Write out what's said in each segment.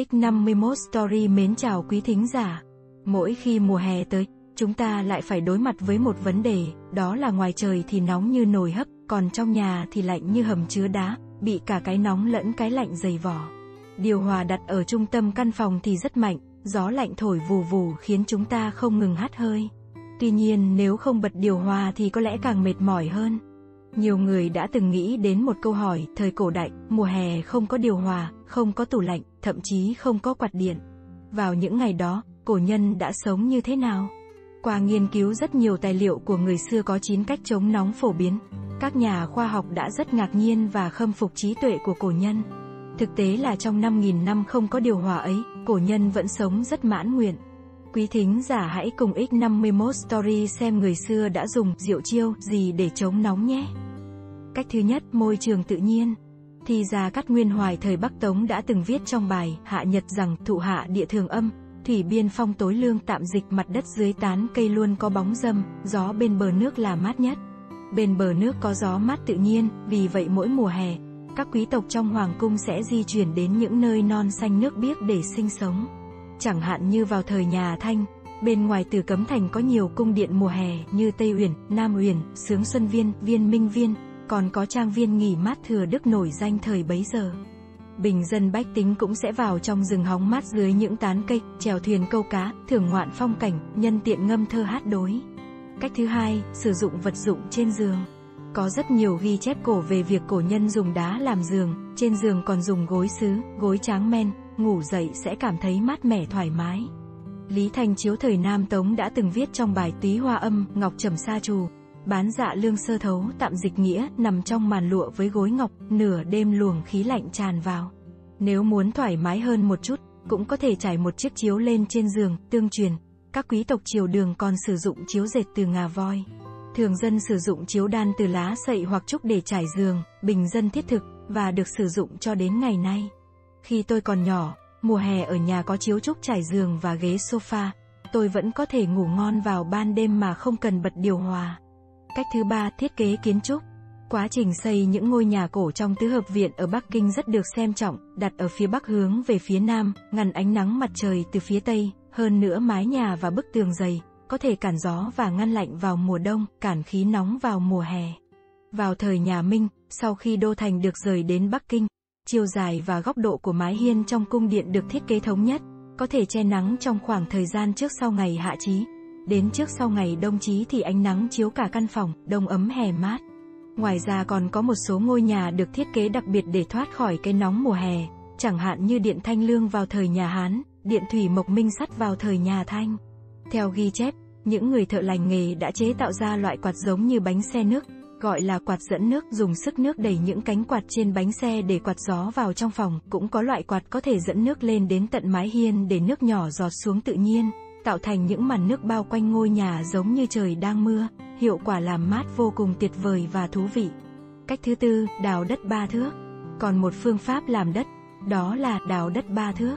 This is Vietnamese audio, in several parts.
X51 Story mến chào quý thính giả. Mỗi khi mùa hè tới, chúng ta lại phải đối mặt với một vấn đề, đó là ngoài trời thì nóng như nồi hấp, còn trong nhà thì lạnh như hầm chứa đá, bị cả cái nóng lẫn cái lạnh dày vò. Điều hòa đặt ở trung tâm căn phòng thì rất mạnh, gió lạnh thổi vù vù khiến chúng ta không ngừng hắt hơi. Tuy nhiên nếu không bật điều hòa thì có lẽ càng mệt mỏi hơn. Nhiều người đã từng nghĩ đến một câu hỏi, thời cổ đại, mùa hè không có điều hòa, không có tủ lạnh, thậm chí không có quạt điện. Vào những ngày đó, cổ nhân đã sống như thế nào? Qua nghiên cứu rất nhiều tài liệu của người xưa có 9 cách chống nóng phổ biến, các nhà khoa học đã rất ngạc nhiên và khâm phục trí tuệ của cổ nhân. Thực tế là trong 5.000 năm không có điều hòa ấy, cổ nhân vẫn sống rất mãn nguyện. Quý thính giả hãy cùng X51 Story xem người xưa đã dùng diệu chiêu gì để chống nóng nhé. Cách thứ nhất, môi trường tự nhiên. Thì Gia Cát Nguyên Hoài thời Bắc Tống đã từng viết trong bài Hạ Nhật rằng thụ hạ địa thường âm, thủy biên phong tối lương, tạm dịch mặt đất dưới tán cây luôn có bóng râm, gió bên bờ nước là mát nhất. Bên bờ nước có gió mát tự nhiên, vì vậy mỗi mùa hè, các quý tộc trong hoàng cung sẽ di chuyển đến những nơi non xanh nước biếc để sinh sống. Chẳng hạn như vào thời nhà Thanh, bên ngoài Tử Cấm Thành có nhiều cung điện mùa hè như Tây Uyển, Nam Uyển, Xướng Xuân Viên, Viên Minh Viên, còn có trang viên nghỉ mát Thừa Đức nổi danh thời bấy giờ. Bình dân bách tính cũng sẽ vào trong rừng hóng mát dưới những tán cây, chèo thuyền câu cá, thưởng ngoạn phong cảnh, nhân tiện ngâm thơ hát đối. Cách thứ hai, sử dụng vật dụng trên giường. Có rất nhiều ghi chép cổ về việc cổ nhân dùng đá làm giường, trên giường còn dùng gối sứ, gối tráng men, ngủ dậy sẽ cảm thấy mát mẻ thoải mái. Lý Thanh Chiếu thời Nam Tống đã từng viết trong bài Túy Hoa Âm, Ngọc Trầm Sa Trù, bán dạ lương sơ thấu, tạm dịch nghĩa, nằm trong màn lụa với gối ngọc, nửa đêm luồng khí lạnh tràn vào. Nếu muốn thoải mái hơn một chút, cũng có thể trải một chiếc chiếu lên trên giường, tương truyền. Các quý tộc triều Đường còn sử dụng chiếu dệt từ ngà voi. Thường dân sử dụng chiếu đan từ lá sậy hoặc trúc để trải giường, bình dân thiết thực, và được sử dụng cho đến ngày nay. Khi tôi còn nhỏ, mùa hè ở nhà có chiếu trúc trải giường và ghế sofa, tôi vẫn có thể ngủ ngon vào ban đêm mà không cần bật điều hòa. Cách thứ ba, thiết kế kiến trúc. Quá trình xây những ngôi nhà cổ trong tứ hợp viện ở Bắc Kinh rất được xem trọng, đặt ở phía bắc hướng về phía nam, ngăn ánh nắng mặt trời từ phía tây, hơn nữa mái nhà và bức tường dày, có thể cản gió và ngăn lạnh vào mùa đông, cản khí nóng vào mùa hè. Vào thời nhà Minh, sau khi đô thành được rời đến Bắc Kinh, chiều dài và góc độ của mái hiên trong cung điện được thiết kế thống nhất, có thể che nắng trong khoảng thời gian trước sau ngày hạ chí. Đến trước sau ngày đông chí thì ánh nắng chiếu cả căn phòng, đông ấm hè mát. Ngoài ra còn có một số ngôi nhà được thiết kế đặc biệt để thoát khỏi cái nóng mùa hè, chẳng hạn như điện Thanh Lương vào thời nhà Hán, điện Thủy Mộc Minh Sắt vào thời nhà Thanh. Theo ghi chép, những người thợ lành nghề đã chế tạo ra loại quạt giống như bánh xe nước, gọi là quạt dẫn nước, dùng sức nước đẩy những cánh quạt trên bánh xe để quạt gió vào trong phòng. Cũng có loại quạt có thể dẫn nước lên đến tận mái hiên để nước nhỏ giọt xuống tự nhiên, tạo thành những màn nước bao quanh ngôi nhà giống như trời đang mưa, hiệu quả làm mát vô cùng tuyệt vời và thú vị. Cách thứ tư, đào đất 3 thước. Còn một phương pháp làm đất, đó là đào đất 3 thước.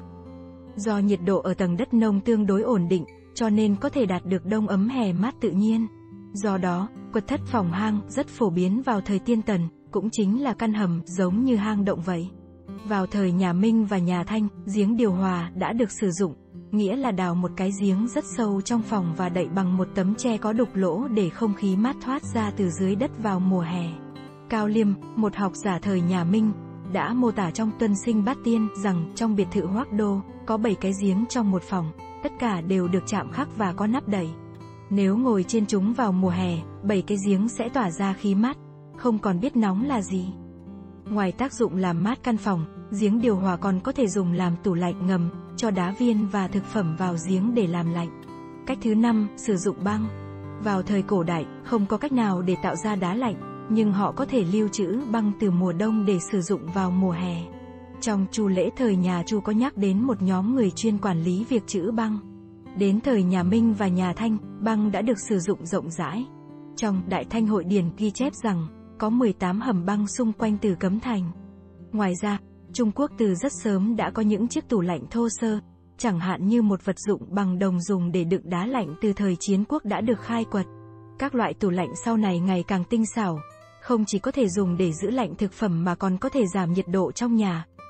Do nhiệt độ ở tầng đất nông tương đối ổn định, cho nên có thể đạt được đông ấm hè mát tự nhiên. Do đó, quật thất phòng hang rất phổ biến vào thời Tiên Tần, cũng chính là căn hầm giống như hang động vậy. Vào thời nhà Minh và nhà Thanh, giếng điều hòa đã được sử dụng, nghĩa là đào một cái giếng rất sâu trong phòng và đậy bằng một tấm tre có đục lỗ để không khí mát thoát ra từ dưới đất vào mùa hè. Cao Liêm, một học giả thời nhà Minh, đã mô tả trong Tuân Sinh Bát Tiên rằng trong biệt thự Hoác Đô, có 7 cái giếng trong một phòng, tất cả đều được chạm khắc và có nắp đậy. Nếu ngồi trên chúng vào mùa hè, 7 cái giếng sẽ tỏa ra khí mát, không còn biết nóng là gì. Ngoài tác dụng làm mát căn phòng, giếng điều hòa còn có thể dùng làm tủ lạnh ngầm, cho đá viên và thực phẩm vào giếng để làm lạnh. Cách thứ 5, sử dụng băng. Vào thời cổ đại, không có cách nào để tạo ra đá lạnh, nhưng họ có thể lưu trữ băng từ mùa đông để sử dụng vào mùa hè. Trong Chu Lễ thời nhà Chu có nhắc đến một nhóm người chuyên quản lý việc trữ băng. Đến thời nhà Minh và nhà Thanh, băng đã được sử dụng rộng rãi. Trong Đại Thanh Hội Điển ghi chép rằng, có 18 hầm băng xung quanh Tử Cấm Thành. Ngoài ra, Trung Quốc từ rất sớm đã có những chiếc tủ lạnh thô sơ, chẳng hạn như một vật dụng bằng đồng dùng để đựng đá lạnh từ thời Chiến Quốc đã được khai quật. Các loại tủ lạnh sau này ngày càng tinh xảo, không chỉ có thể dùng để giữ lạnh thực phẩm mà còn có thể giảm nhiệt độ trong nhà,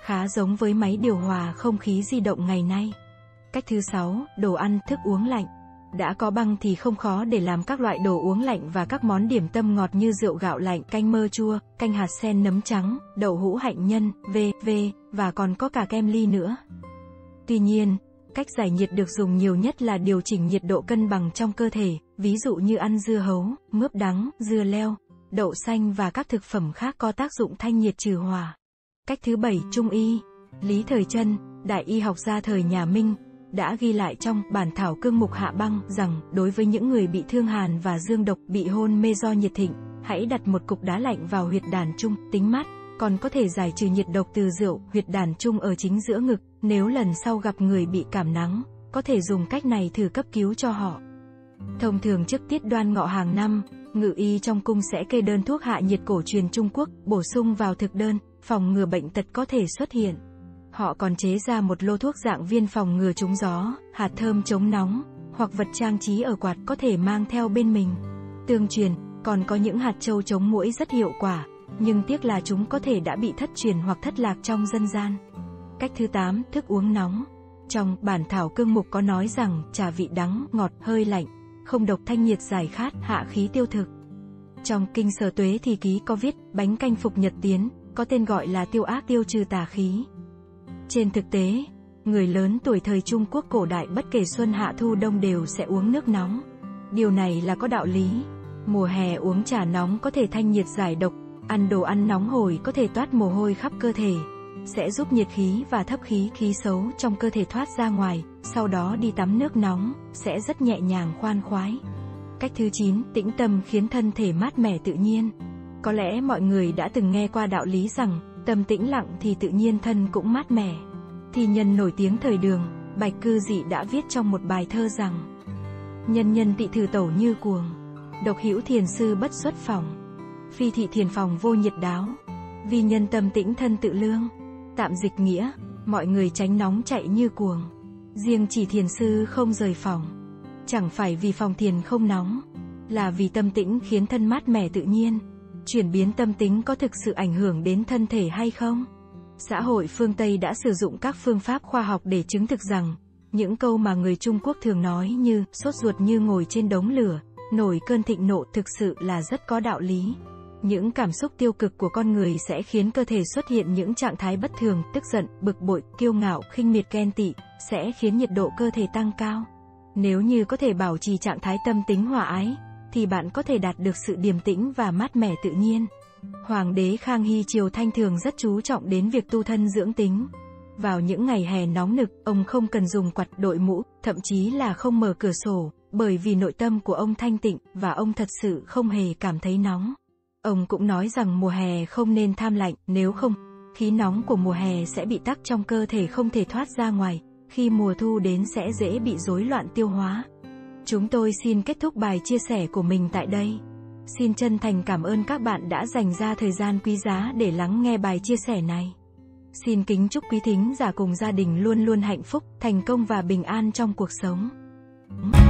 khá giống với máy điều hòa không khí di động ngày nay. Cách thứ 6, đồ ăn, thức uống lạnh. Đã có băng thì không khó để làm các loại đồ uống lạnh và các món điểm tâm ngọt như rượu gạo lạnh, canh mơ chua, canh hạt sen nấm trắng, đậu hũ hạnh nhân, v.v. và còn có cả kem ly nữa. Tuy nhiên, cách giải nhiệt được dùng nhiều nhất là điều chỉnh nhiệt độ cân bằng trong cơ thể, ví dụ như ăn dưa hấu, mướp đắng, dưa leo, đậu xanh và các thực phẩm khác có tác dụng thanh nhiệt trừ hỏa. Cách thứ 7, Trung y. Lý Thời Trân, đại y học gia thời nhà Minh, đã ghi lại trong bản thảo cương mục hạ băng rằng, đối với những người bị thương hàn và dương độc, bị hôn mê do nhiệt thịnh, hãy đặt một cục đá lạnh vào huyệt đàn trung, tính mát, còn có thể giải trừ nhiệt độc từ rượu, huyệt đàn trung ở chính giữa ngực. Nếu lần sau gặp người bị cảm nắng, có thể dùng cách này thử cấp cứu cho họ. Thông thường trước tiết Đoan Ngọ hàng năm, ngự y trong cung sẽ kê đơn thuốc hạ nhiệt cổ truyền Trung Quốc, bổ sung vào thực đơn, phòng ngừa bệnh tật có thể xuất hiện. Họ còn chế ra một lô thuốc dạng viên phòng ngừa trúng gió, hạt thơm chống nóng, hoặc vật trang trí ở quạt có thể mang theo bên mình. Tương truyền, còn có những hạt châu chống muỗi rất hiệu quả, nhưng tiếc là chúng có thể đã bị thất truyền hoặc thất lạc trong dân gian. Cách thứ 8, thức uống nóng. Trong bản thảo cương mục có nói rằng, trà vị đắng, ngọt, hơi lạnh, không độc, thanh nhiệt giải khát, hạ khí tiêu thực. Trong kinh Sở Tuế thì ký có viết, bánh canh phục nhật tiến, có tên gọi là tiêu ác tiêu trừ tà khí. Trên thực tế, người lớn tuổi thời Trung Quốc cổ đại bất kể xuân hạ thu đông đều sẽ uống nước nóng. Điều này là có đạo lý. Mùa hè uống trà nóng có thể thanh nhiệt giải độc, ăn đồ ăn nóng hổi có thể toát mồ hôi khắp cơ thể, sẽ giúp nhiệt khí và thấp khí xấu trong cơ thể thoát ra ngoài, sau đó đi tắm nước nóng, sẽ rất nhẹ nhàng khoan khoái. Cách thứ 9, tĩnh tâm khiến thân thể mát mẻ tự nhiên. Có lẽ mọi người đã từng nghe qua đạo lý rằng, tâm tĩnh lặng thì tự nhiên thân cũng mát mẻ. Thi nhân nổi tiếng thời Đường, Bạch Cư Dị đã viết trong một bài thơ rằng: nhân nhân tị thử tẩu như cuồng, độc hữu thiền sư bất xuất phòng, phi thị thiền phòng vô nhiệt đáo, vì nhân tâm tĩnh thân tự lương. Tạm dịch nghĩa, mọi người tránh nóng chạy như cuồng, riêng chỉ thiền sư không rời phòng. Chẳng phải vì phòng thiền không nóng, là vì tâm tĩnh khiến thân mát mẻ tự nhiên. Chuyển biến tâm tính có thực sự ảnh hưởng đến thân thể hay không? Xã hội phương Tây đã sử dụng các phương pháp khoa học để chứng thực rằng, những câu mà người Trung Quốc thường nói như, sốt ruột như ngồi trên đống lửa, nổi cơn thịnh nộ thực sự là rất có đạo lý. Những cảm xúc tiêu cực của con người sẽ khiến cơ thể xuất hiện những trạng thái bất thường, tức giận, bực bội, kiêu ngạo, khinh miệt, ghen tị, sẽ khiến nhiệt độ cơ thể tăng cao. Nếu như có thể bảo trì trạng thái tâm tính hòa ái, thì bạn có thể đạt được sự điềm tĩnh và mát mẻ tự nhiên. Hoàng đế Khang Hy triều Thanh thường rất chú trọng đến việc tu thân dưỡng tính. Vào những ngày hè nóng nực, ông không cần dùng quạt, đội mũ, thậm chí là không mở cửa sổ, bởi vì nội tâm của ông thanh tịnh, và ông thật sự không hề cảm thấy nóng. Ông cũng nói rằng mùa hè không nên tham lạnh, nếu không, khí nóng của mùa hè sẽ bị tắc trong cơ thể không thể thoát ra ngoài, khi mùa thu đến sẽ dễ bị rối loạn tiêu hóa. Chúng tôi xin kết thúc bài chia sẻ của mình tại đây. Xin chân thành cảm ơn các bạn đã dành ra thời gian quý giá để lắng nghe bài chia sẻ này. Xin kính chúc quý thính giả cùng gia đình luôn luôn hạnh phúc, thành công và bình an trong cuộc sống.